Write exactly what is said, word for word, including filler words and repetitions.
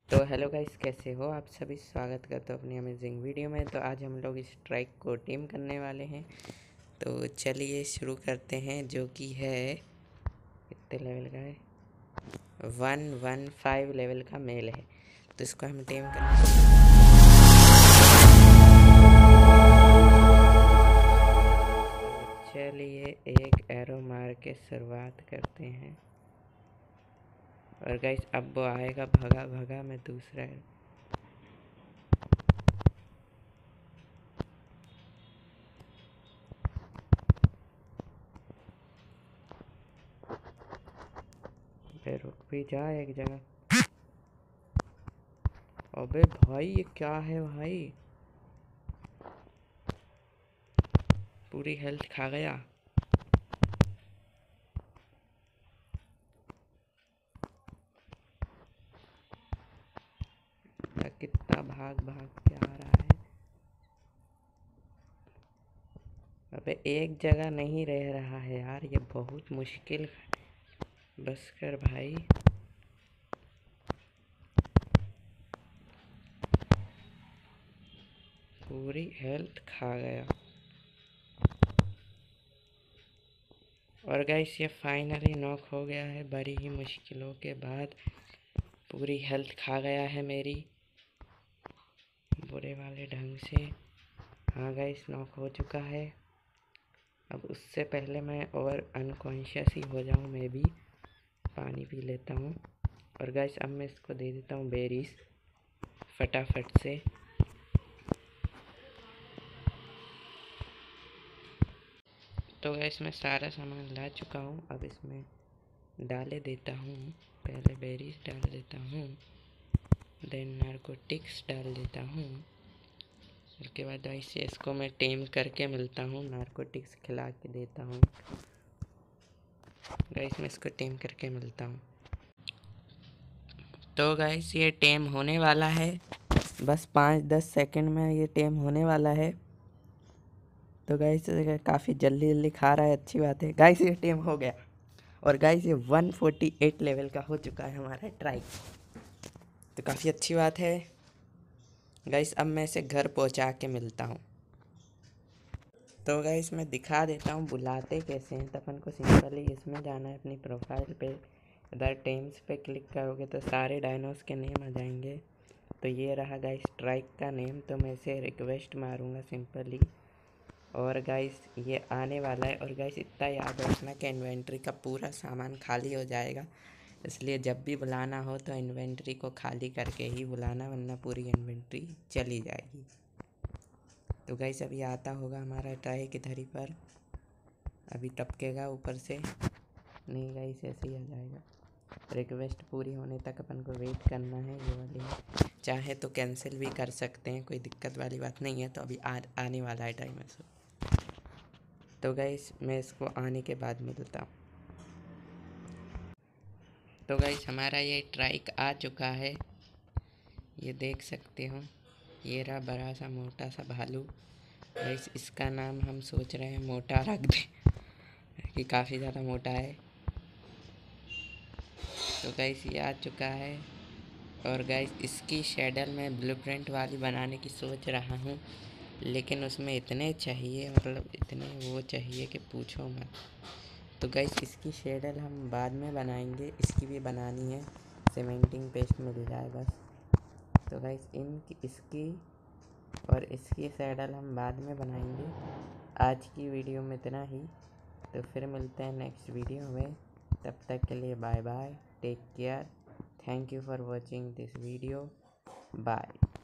तो hello guys, कैसे हो आप सभी। स्वागत करते हो अपनी अमेजिंग वीडियो में। तो आज हम लोग इस ट्राइक को टीम करने वाले हैं। तो चलिए शुरू करते हैं, जो कि है कितने लेवल का है, वन वन फाइव लेवल का मेल है। तो इसको हम टीम करने चलिए एक एरो मार के शुरुआत करते हैं। और गाइस अब वो आएगा भगा भगा में दूसरा है। रुक भी जा एक जगह। अबे भाई ये क्या है भाई, पूरी हेल्थ खा गया। कितना भाग भाग के आ रहा है। अबे एक जगह नहीं रह रहा है यार, ये बहुत मुश्किल है। बस कर भाई। पूरी हेल्थ खा गया। और गाइस ये फाइनली नॉक हो गया है, बड़ी ही मुश्किलों के बाद। पूरी हेल्थ खा गया है मेरी, बुरे वाले ढंग से। हाँ गाइस नॉक हो चुका है। अब उससे पहले मैं और अनकॉन्शियस ही हो जाऊँ, मैं भी पानी पी लेता हूँ। और गाइस अब मैं इसको दे देता हूँ बेरीज फटाफट से। तो गैस मैं सारा सामान ला चुका हूँ, अब इसमें डाले देता हूँ। पहले बेरीज डाल देता हूँ, देन नारकोटिक्स डाल देता हूँ। उसके बाद ऐसे इसको मैं टेम करके मिलता हूँ, नारकोटिक्स खिला के देता हूँ। गैस मैं इसको टेम करके मिलता हूँ। तो गैस ये टेम होने वाला है, बस पाँच दस सेकंड में ये टेम होने वाला है। तो गाइस काफ़ी जल्दी जल्दी खा रहा है, अच्छी बात है। गाइस ये टेम हो गया। और गाइस ये वन फोर्टी एट लेवल का हो चुका है हमारा ट्राइक। तो काफ़ी अच्छी बात है गाइस। अब मैं इसे घर पहुंचा के मिलता हूं। तो गाइस मैं दिखा देता हूं बुलाते कैसे हैं। तो अपन को सिंपली इसमें जाना है, अपनी प्रोफाइल पे इधर टेम्स पे क्लिक करोगे तो सारे डायनोस के नेम आ जाएंगे। तो ये रहा गाइस ट्राइक का नेम। तो मैं इसे रिक्वेस्ट मारूंगा सिंपली, और गाइस ये आने वाला है। और गाइस इतना याद रखना कि इन्वेंट्री का पूरा सामान खाली हो जाएगा, इसलिए जब भी बुलाना हो तो इन्वेंट्री को खाली करके ही बुलाना, वरना पूरी इन्वेंट्री चली जाएगी। तो गाइस अभी आता होगा हमारा ट्राई किधर ही पर, अभी टपकेगा ऊपर से। नहीं गाइस ऐसे ही आ जाएगा। रिक्वेस्ट पूरी होने तक अपन को वेट करना है। ये वाली चाहे तो कैंसिल भी कर सकते हैं, कोई दिक्कत वाली बात नहीं है। तो अभी आ, आने वाला है टाइम ऐसा। तो गाइस मैं इसको आने के बाद मिलता हूँ। तो गाइस हमारा ये ट्राइक आ चुका है, ये देख सकते हो। ये रहा बड़ा सा मोटा सा भालू। गाइस इसका नाम हम सोच रहे हैं मोटा रख दें, कि काफ़ी ज़्यादा मोटा है। तो गाइस ये आ चुका है। और गाइस इसकी शेडल में ब्लूप्रिंट वाली बनाने की सोच रहा हूँ, लेकिन उसमें इतने चाहिए, मतलब इतने वो चाहिए कि पूछो मत। तो गाइस इसकी शेडल हम बाद में बनाएंगे, इसकी भी बनानी है, सीमेंटिंग पेस्ट मिल जाए बस। तो गाइस इन इसकी और इसकी शेडल हम बाद में बनाएंगे। आज की वीडियो में इतना ही। तो फिर मिलते हैं नेक्स्ट वीडियो में, तब तक के लिए bye bye, take care, thank you for watching this video, bye.